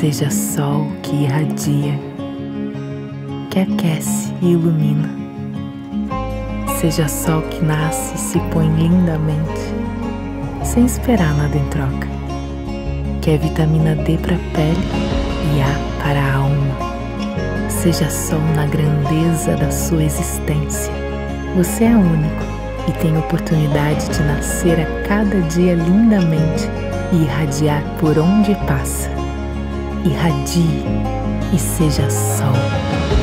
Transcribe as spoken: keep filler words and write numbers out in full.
Seja sol que irradia, que aquece e ilumina. Seja sol que nasce e se põe lindamente, sem esperar nada em troca. Que é vitamina D para a pele e A para a alma. Seja sol na grandeza da sua existência. Você é único e tem oportunidade de nascer a cada dia lindamente e irradiar por onde passa. Irradie e seja sol.